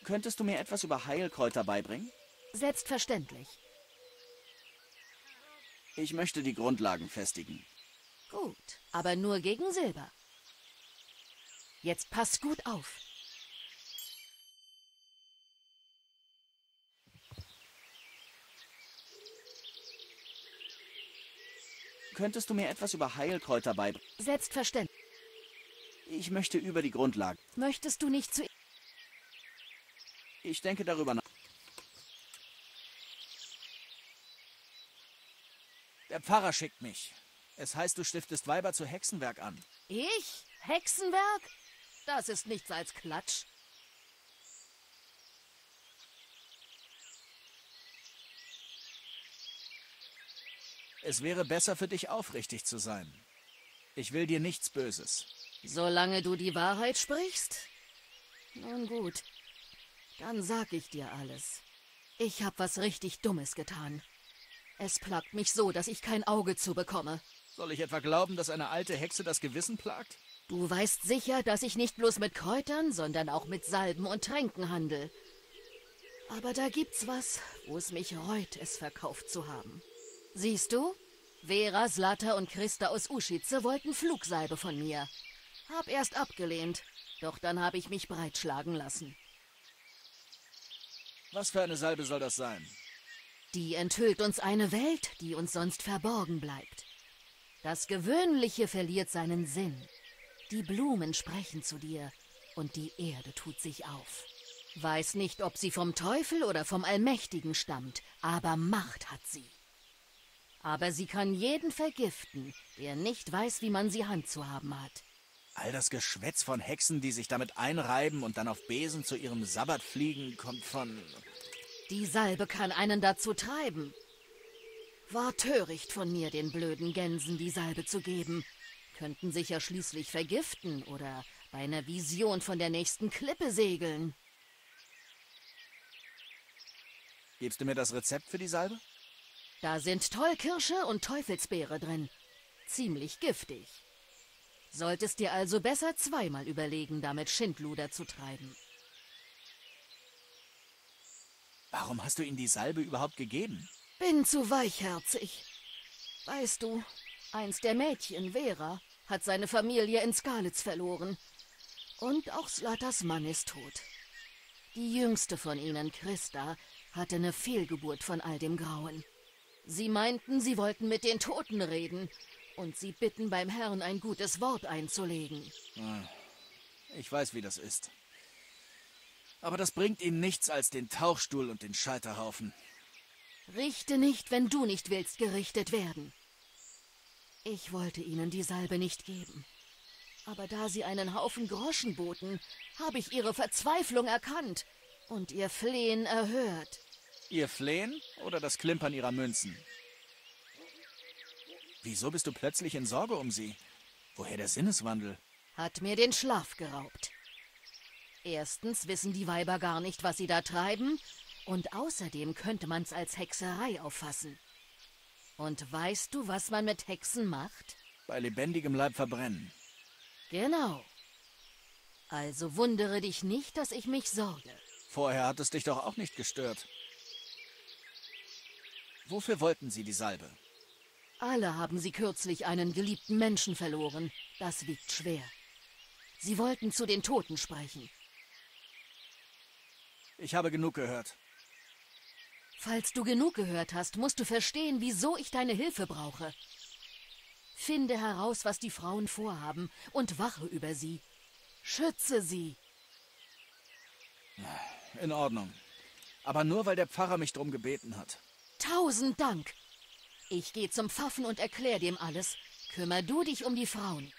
Könntest du mir etwas über Heilkräuter beibringen? Selbstverständlich. Ich möchte die Grundlagen festigen. Gut, aber nur gegen Silber. Jetzt pass gut auf. Könntest du mir etwas über Heilkräuter beibringen? Selbstverständlich. Ich möchte über die Grundlagen. Möchtest du nicht zu... Ich denke darüber nach. Der Pfarrer schickt mich. Es heißt, du stiftest Weiber zu Hexenwerk an. Ich? Hexenwerk? Das ist nichts als Klatsch. Es wäre besser für dich, aufrichtig zu sein. Ich will dir nichts Böses. Solange du die Wahrheit sprichst? Nun gut, dann sag ich dir alles. Ich hab was richtig Dummes getan. Es plagt mich so, dass ich kein Auge zubekomme. Soll ich etwa glauben, dass eine alte Hexe das Gewissen plagt? Du weißt sicher, dass ich nicht bloß mit Kräutern, sondern auch mit Salben und Tränken handel. Aber da gibt's was, wo es mich reut, es verkauft zu haben. Siehst du? Vera, Zlata und Christa aus Uschitze wollten Flugsalbe von mir. Hab erst abgelehnt, doch dann habe ich mich breitschlagen lassen. Was für eine Salbe soll das sein? Die enthüllt uns eine Welt, die uns sonst verborgen bleibt. Das Gewöhnliche verliert seinen Sinn. Die Blumen sprechen zu dir und die Erde tut sich auf. Weiß nicht, ob sie vom Teufel oder vom Allmächtigen stammt, aber Macht hat sie. Aber sie kann jeden vergiften, der nicht weiß, wie man sie handzuhaben hat. All das Geschwätz von Hexen, die sich damit einreiben und dann auf Besen zu ihrem Sabbat fliegen, kommt von... Die Salbe kann einen dazu treiben. War töricht von mir, den blöden Gänsen die Salbe zu geben. Könnten sich ja schließlich vergiften oder bei einer Vision von der nächsten Klippe segeln. Gibst du mir das Rezept für die Salbe? Da sind Tollkirsche und Teufelsbeere drin. Ziemlich giftig. Solltest dir also besser zweimal überlegen, damit Schindluder zu treiben. Warum hast du ihnen die Salbe überhaupt gegeben? Bin zu weichherzig. Weißt du, eins der Mädchen, Vera, hat seine Familie in Skalitz verloren. Und auch Zlatas Mann ist tot. Die jüngste von ihnen, Christa, hatte eine Fehlgeburt von all dem Grauen. Sie meinten, sie wollten mit den Toten reden und sie bitten beim Herrn, ein gutes Wort einzulegen. Ich weiß, wie das ist. Aber das bringt ihnen nichts als den Tauchstuhl und den Scheiterhaufen. Richte nicht, wenn du nicht willst gerichtet werden. Ich wollte ihnen die Salbe nicht geben. Aber da sie einen Haufen Groschen boten, habe ich ihre Verzweiflung erkannt und ihr Flehen erhört. Ihr Flehen oder das Klimpern ihrer Münzen? Wieso bist du plötzlich in Sorge um sie? Woher der Sinneswandel? Hat mir den Schlaf geraubt. Erstens wissen die Weiber gar nicht, was sie da treiben, und außerdem könnte man's als Hexerei auffassen. Und weißt du, was man mit Hexen macht? Bei lebendigem Leib verbrennen. Genau. Also wundere dich nicht, dass ich mich sorge. Vorher hat es dich doch auch nicht gestört. Wofür wollten sie die Salbe? Alle haben sie kürzlich einen geliebten Menschen verloren. Das wiegt schwer. Sie wollten zu den Toten sprechen. Ich habe genug gehört. Falls du genug gehört hast, musst du verstehen, wieso ich deine Hilfe brauche. Finde heraus, was die Frauen vorhaben und wache über sie. Schütze sie. In Ordnung. Aber nur, weil der Pfarrer mich drum gebeten hat. 1000 Dank. Ich gehe zum Pfaffen und erklär dem alles. Kümmer du dich um die Frauen.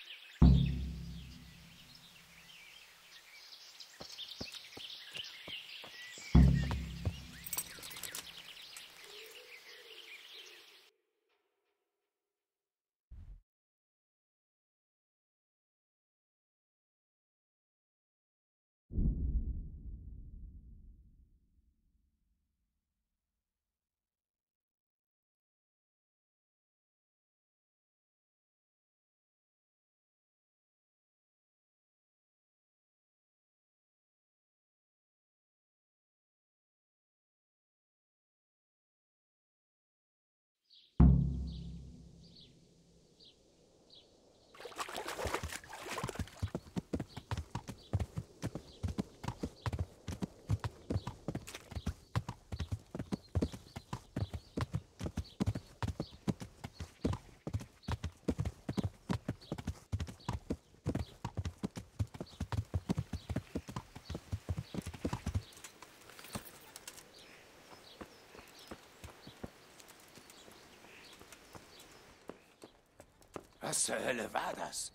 Was zur Hölle war das?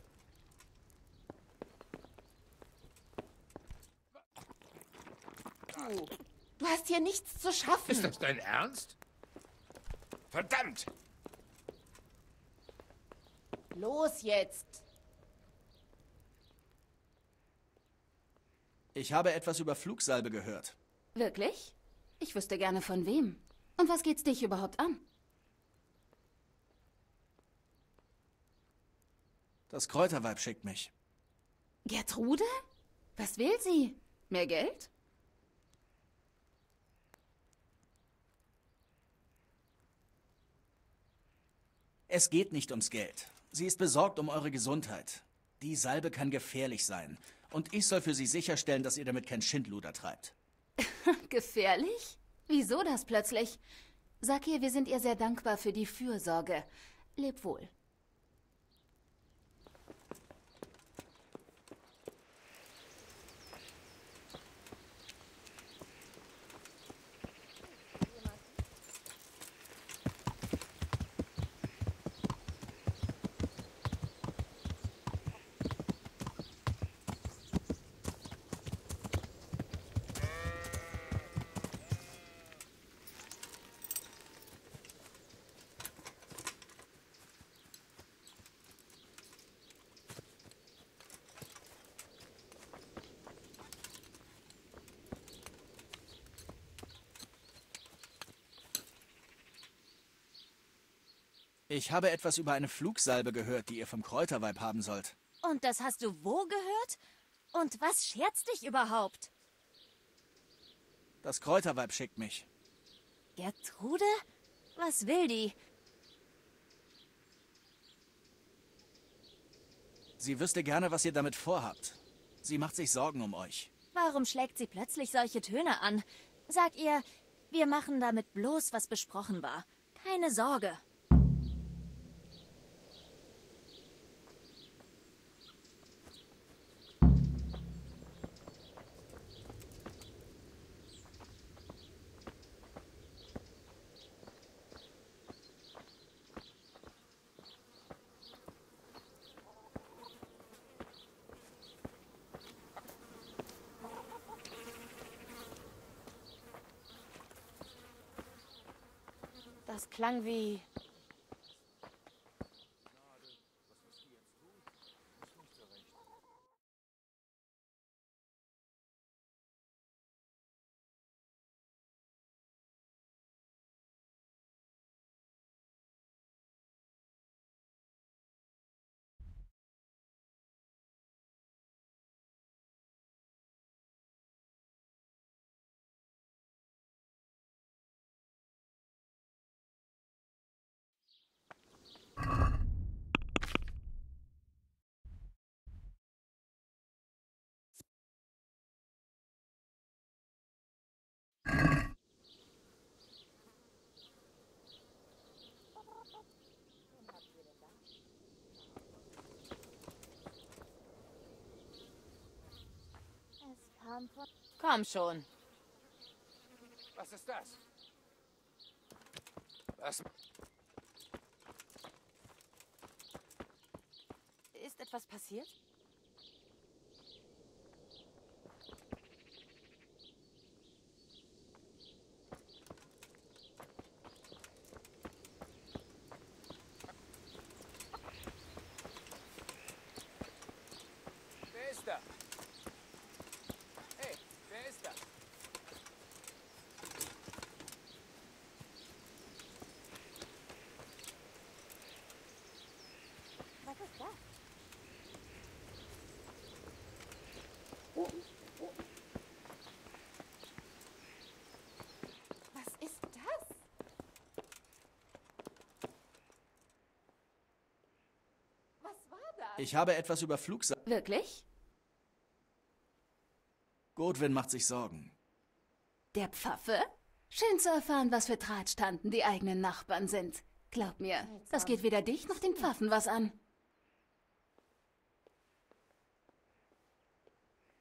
Du hast hier nichts zu schaffen. Ist das dein Ernst? Verdammt! Los jetzt. Ich habe etwas über Flugsalbe gehört. Wirklich? Ich wüsste gerne von wem. Und was geht's dich überhaupt an? Das Kräuterweib schickt mich. Gertrude? Was will sie? Mehr Geld? Es geht nicht ums Geld. Sie ist besorgt um eure Gesundheit. Die Salbe kann gefährlich sein. Und ich soll für sie sicherstellen, dass ihr damit kein Schindluder treibt. Gefährlich? Wieso das plötzlich? Sag ihr, wir sind ihr sehr dankbar für die Fürsorge. Leb wohl. Ich habe etwas über eine Flugsalbe gehört, die ihr vom Kräuterweib haben sollt. Und das hast du wo gehört? Und was scherzt dich überhaupt? Das Kräuterweib schickt mich. Gertrude? Was will die? Sie wüsste gerne, was ihr damit vorhabt. Sie macht sich Sorgen um euch. Warum schlägt sie plötzlich solche Töne an? Sag ihr, wir machen damit bloß, was besprochen war. Keine Sorge. Das klang wie... Komm schon. Was ist das? Was? Ist etwas passiert? Wer ist da? Hey, wer ist da? Was ist das? Was ist das? Was war das? Ich habe etwas über Flugsalbe. Wirklich? Godwin macht sich Sorgen. Der Pfaffe? Schön zu erfahren, was für Drahtstanden die eigenen Nachbarn sind. Glaub mir, das geht weder dich noch den Pfaffen was an.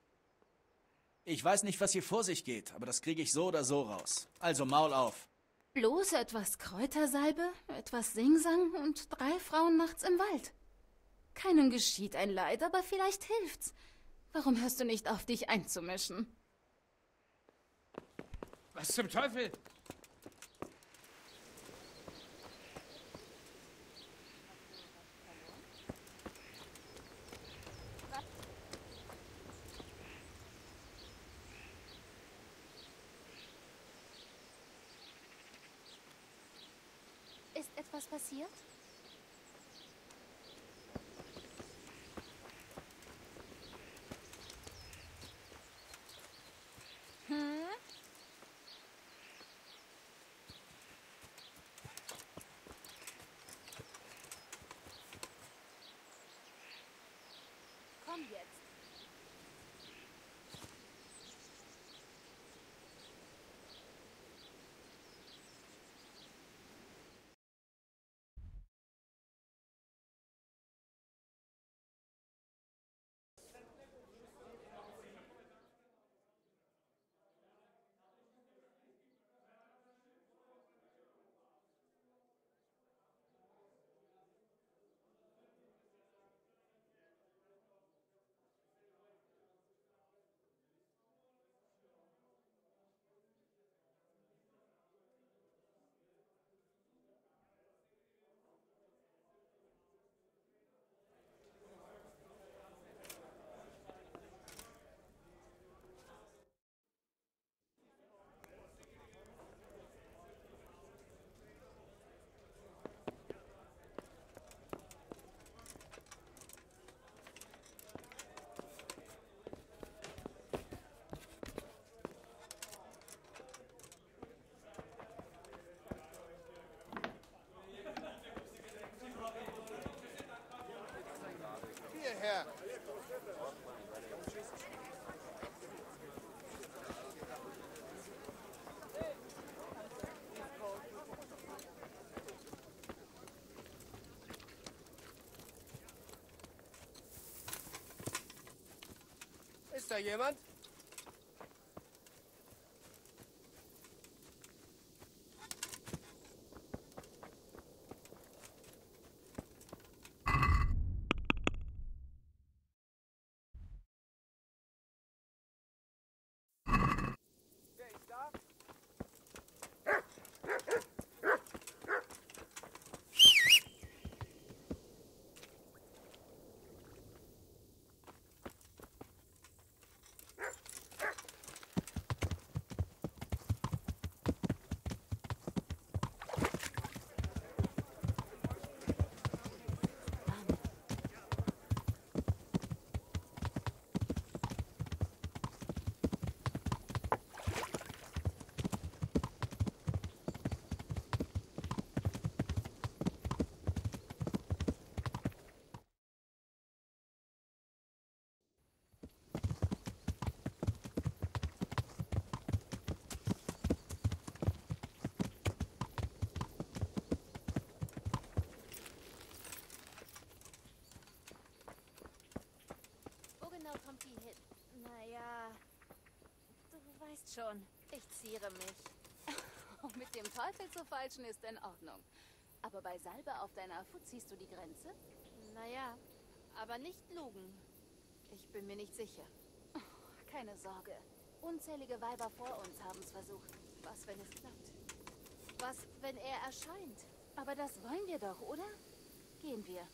Ich weiß nicht, was hier vor sich geht, aber das kriege ich so oder so raus. Also Maul auf. Bloß etwas Kräutersalbe, etwas Singsang und 3 Frauen nachts im Wald. Keinem geschieht ein Leid, aber vielleicht hilft's. Warum hörst du nicht auf, dich einzumischen? Was zum Teufel? Ist etwas passiert? Komm jetzt. Hierher. Ist da jemand? Wer ist da? Genau kommt die hin. Naja, du weißt schon, ich ziere mich. Mit dem Teufel zu falschen ist in Ordnung. Aber bei Salbe auf deiner Afu ziehst du die Grenze? Naja, aber nicht lugen. Ich bin mir nicht sicher. Keine Sorge. Unzählige Weiber vor uns haben es versucht. Was, wenn es klappt? Was, wenn er erscheint? Aber das wollen wir doch, oder? Gehen wir.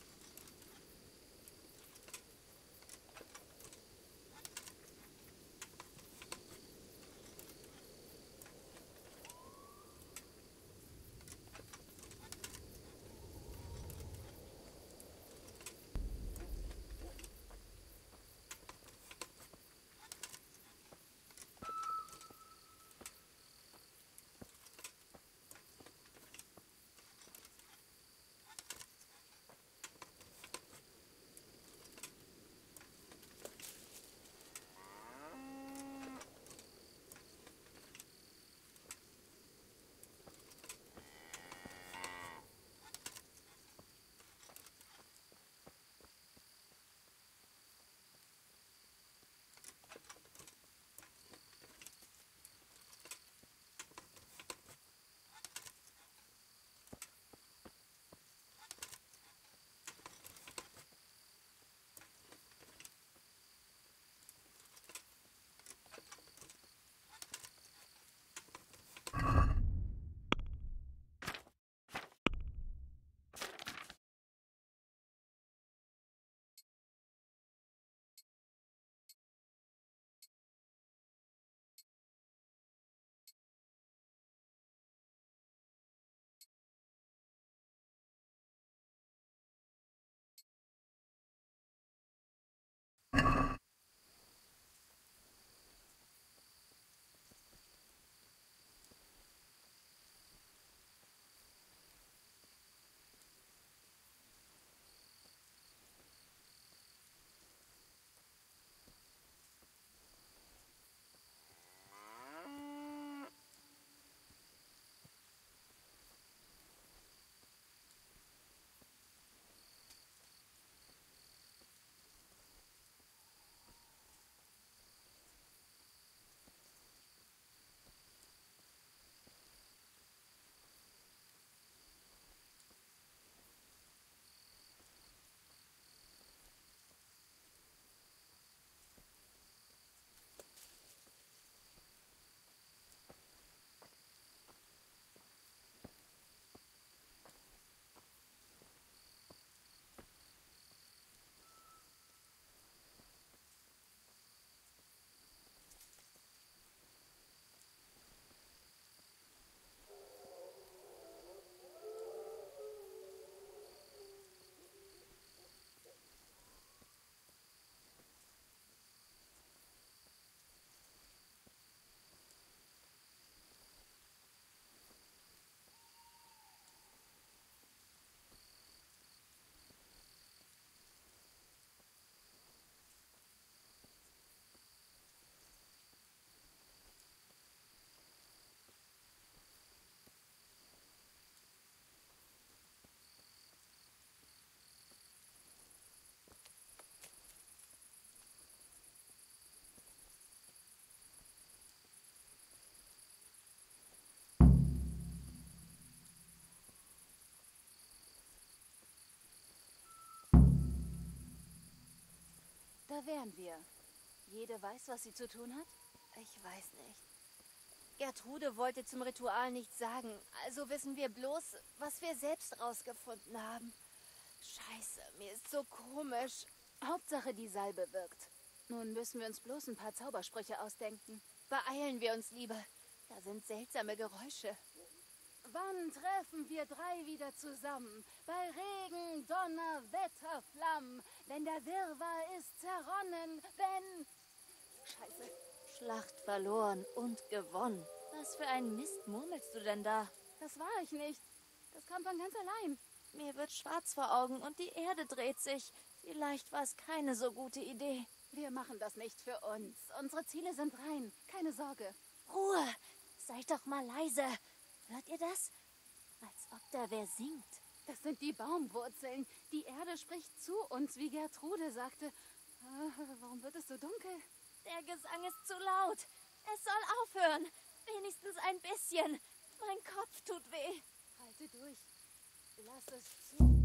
oder wären wir? Jede weiß, was sie zu tun hat? Ich weiß nicht. Gertrude wollte zum Ritual nichts sagen, also wissen wir bloß, was wir selbst rausgefunden haben. Scheiße, mir ist so komisch. Hauptsache, die Salbe wirkt. Nun müssen wir uns bloß ein paar Zaubersprüche ausdenken. Beeilen wir uns lieber. Da sind seltsame Geräusche. Wann treffen wir drei wieder zusammen? Bei Regen, Donner, Wetter, Flammen. Wenn der Wirrwarr ist zerronnen, wenn... Scheiße. Schlacht verloren und gewonnen. Was für einen Mist murmelst du denn da? Das war ich nicht. Das kam von ganz allein. Mir wird schwarz vor Augen und die Erde dreht sich. Vielleicht war es keine so gute Idee. Wir machen das nicht für uns. Unsere Ziele sind rein. Keine Sorge. Ruhe! Seid doch mal leise. Hört ihr das? Als ob da wer singt. Das sind die Baumwurzeln. Die Erde spricht zu uns, wie Gertrude sagte. Warum wird es so dunkel? Der Gesang ist zu laut. Es soll aufhören. Wenigstens ein bisschen. Mein Kopf tut weh. Halte durch. Lass es zu.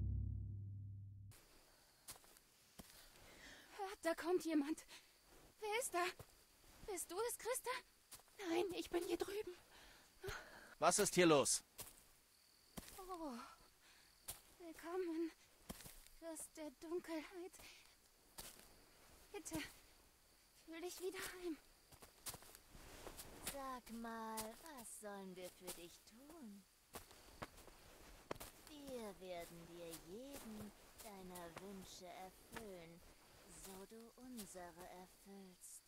Hört, da kommt jemand. Wer ist da? Bist du es, Christa? Nein, ich bin hier drüben. Was ist hier los? Oh, willkommen, Fürst der Dunkelheit. Bitte, fühl dich wieder heim. Sag mal, was sollen wir für dich tun? Wir werden dir jeden deiner Wünsche erfüllen, so du unsere erfüllst.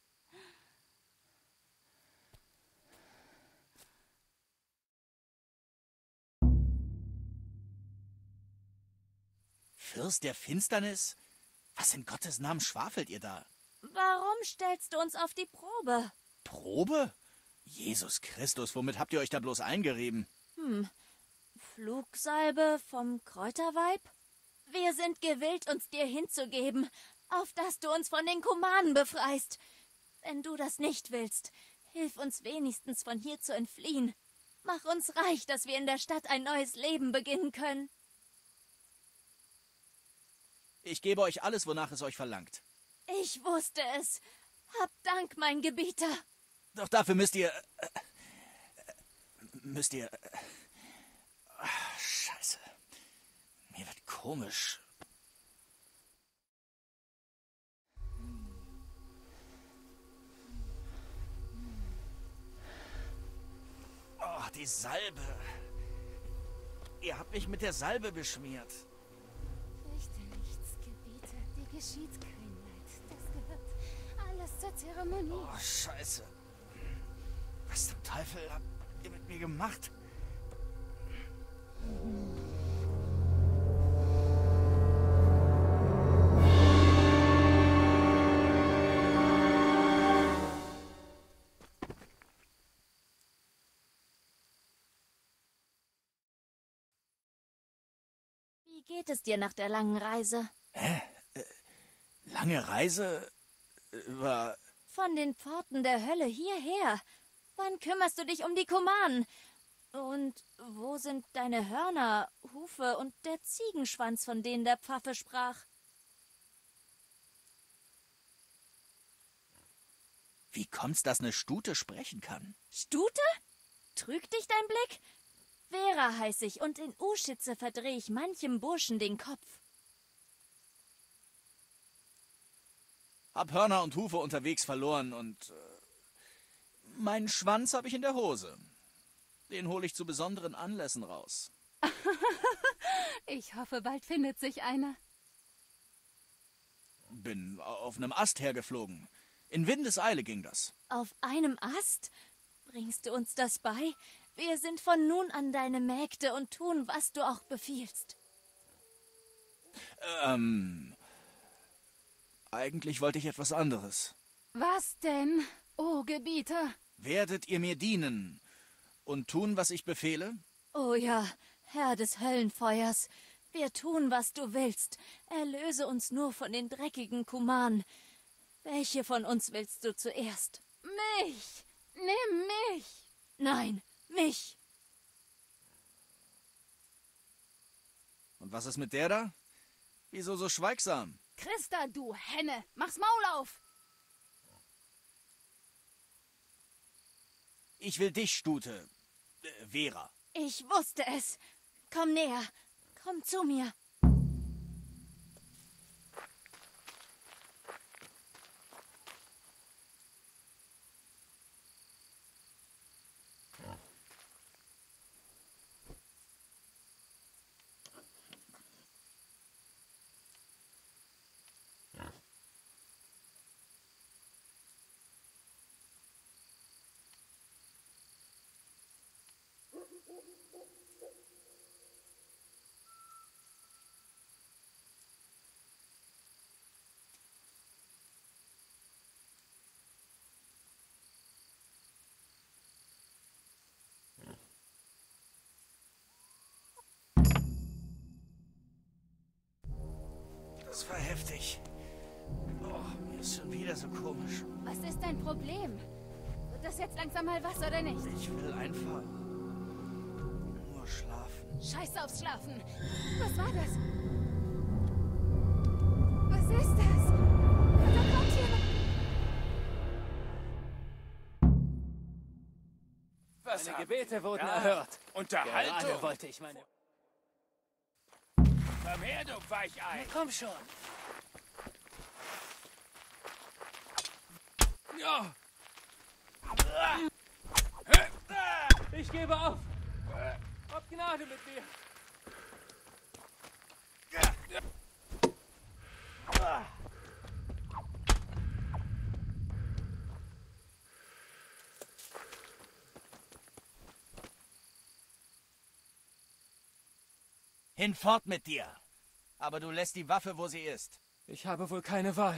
Fürst der Finsternis? Was in Gottes Namen schwafelt ihr da? Warum stellst du uns auf die Probe? Probe? Jesus Christus, womit habt ihr euch da bloß eingerieben? Flugsalbe vom Kräuterweib? Wir sind gewillt, uns dir hinzugeben, auf dass du uns von den Kumanen befreist. Wenn du das nicht willst, hilf uns wenigstens von hier zu entfliehen. Mach uns reich, dass wir in der Stadt ein neues Leben beginnen können. Ich gebe euch alles, wonach es euch verlangt. Ich wusste es. Hab Dank, mein Gebieter. Doch dafür müsst ihr... Scheiße. Mir wird komisch. Oh, die Salbe. Ihr habt mich mit der Salbe beschmiert. Fürchte nichts, Gebieter. Dir geschieht kein Leid. Das gehört alles zur Zeremonie. Oh, Scheiße. Was zum Teufel habt ihr mit mir gemacht? Wie geht es dir nach der langen Reise? Lange Reise? War... Von den Pforten der Hölle hierher. Wann kümmerst du dich um die Kumanen? Und wo sind deine Hörner, Hufe und der Ziegenschwanz, von denen der Pfaffe sprach? Wie kommt's, dass eine Stute sprechen kann? Stute? Trügt dich dein Blick? Vera heiß ich, und in Uschitze verdreh ich manchem Burschen den Kopf. Hab Hörner und Hufe unterwegs verloren und... meinen Schwanz habe ich in der Hose. Den hole ich zu besonderen Anlässen raus. Ich hoffe, bald findet sich einer. Bin auf einem Ast hergeflogen. In Windeseile ging das. Auf einem Ast? Bringst du uns das bei? Wir sind von nun an deine Mägde und tun, was du auch befiehlst. Eigentlich wollte ich etwas anderes. Was denn, o Gebieter? Werdet ihr mir dienen und tun, was ich befehle? Oh ja, Herr des Höllenfeuers, wir tun, was du willst. Erlöse uns nur von den dreckigen Kumanen. Welche von uns willst du zuerst? Mich! Nimm mich! Nein, mich! Und was ist mit der da? Wieso so schweigsam? Christa, du Henne, mach's Maul auf! Ich will dich, Stute. Vera. Ich wusste es. Komm näher. Komm zu mir. Das war heftig. Oh, mir ist schon wieder so komisch. Was ist dein Problem? Wird das jetzt langsam mal was oder nicht? Ich will einfach nur schlafen. Scheiß aufs Schlafen! Was war das? Was ist das? Da kommt jemand! Was Meine Gebete wurden Ja. erhört. Unterhaltung. Gerade wollte ich meine... Komm her, du Weichei. Komm schon. Ja. Ich gebe auf. Hab Gnade mit mir. Hinfort mit dir. Aber du lässt die Waffe, wo sie ist. Ich habe wohl keine Wahl.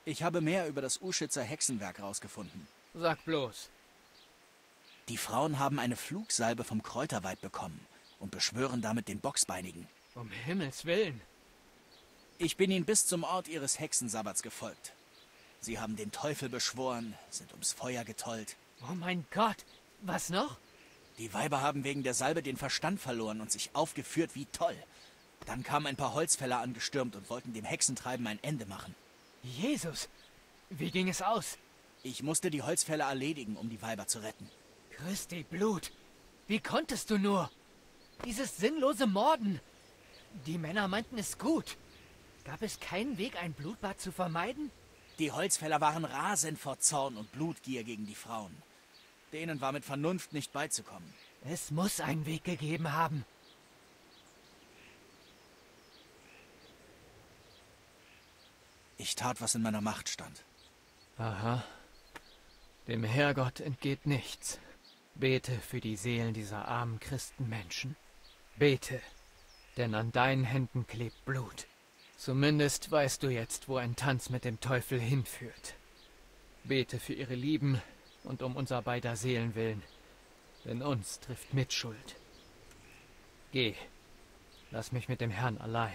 Ich habe mehr über das Uschitzer Hexenwerk rausgefunden. Sag bloß. Die Frauen haben eine Flugsalbe vom Kräuterweib bekommen und beschwören damit den Bocksbeinigen. Um Himmels Willen. Ich bin ihnen bis zum Ort ihres Hexensabbats gefolgt. Sie haben den Teufel beschworen, sind ums Feuer getollt. Oh mein Gott. Was noch? Die Weiber haben wegen der Salbe den Verstand verloren und sich aufgeführt wie toll. Dann kamen ein paar Holzfäller angestürmt und wollten dem Hexentreiben ein Ende machen. Jesus. Wie ging es aus? Ich musste die Holzfäller erledigen, um die Weiber zu retten. Christi Blut. Wie konntest du nur? Dieses sinnlose Morden. Die Männer meinten es gut. Gab es keinen Weg, ein Blutbad zu vermeiden? Die Holzfäller waren rasend vor Zorn und Blutgier gegen die Frauen. Denen war mit Vernunft nicht beizukommen. Es muss einen Weg gegeben haben. Ich tat, was in meiner Macht stand. Aha. Dem Herrgott entgeht nichts. Bete für die Seelen dieser armen Christenmenschen. Bete, denn an deinen Händen klebt Blut. Zumindest weißt du jetzt, wo ein Tanz mit dem Teufel hinführt. Bete für ihre Lieben und um unser beider Seelen willen, denn uns trifft Mitschuld. Geh, lass mich mit dem Herrn allein.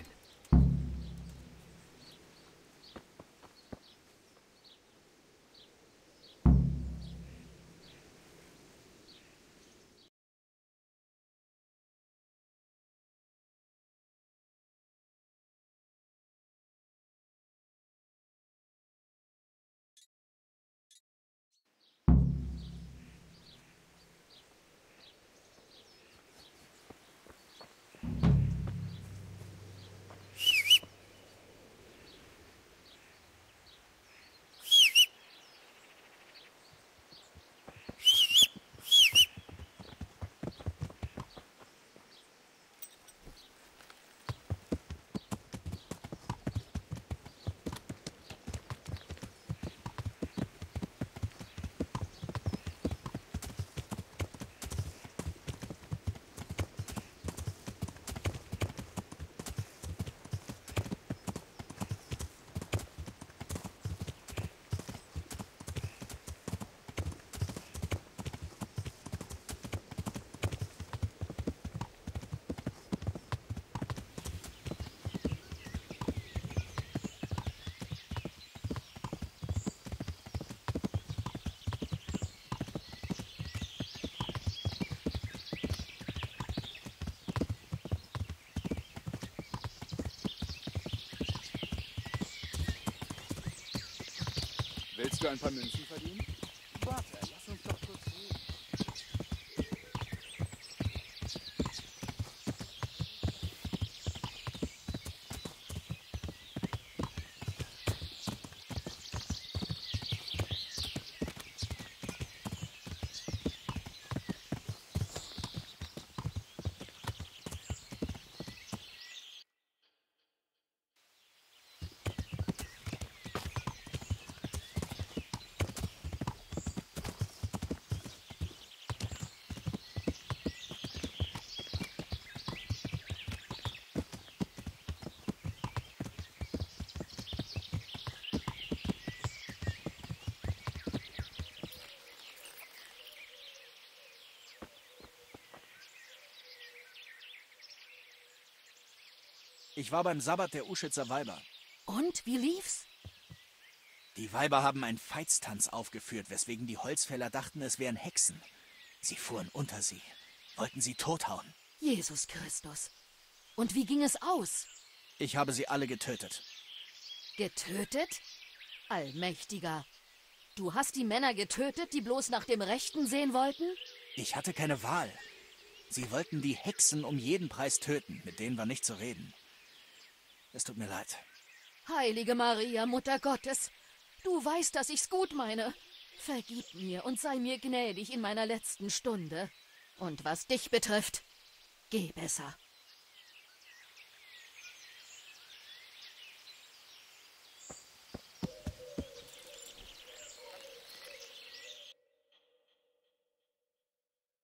Willst du ein paar Münzen verdienen? Warte, lass uns doch kurz reden. Ich war beim Sabbat der Uschitzer Weiber. Und, wie lief's? Die Weiber haben einen Veitstanz aufgeführt, weswegen die Holzfäller dachten, es wären Hexen. Sie fuhren unter sie, wollten sie tothauen. Jesus Christus. Und wie ging es aus? Ich habe sie alle getötet. Getötet? Allmächtiger. Du hast die Männer getötet, die bloß nach dem Rechten sehen wollten? Ich hatte keine Wahl. Sie wollten die Hexen um jeden Preis töten, mit denen war nicht zu reden. Es tut mir leid. Heilige Maria, Mutter Gottes, du weißt, dass ich's gut meine. Vergib mir und sei mir gnädig in meiner letzten Stunde. Und was dich betrifft, geh besser.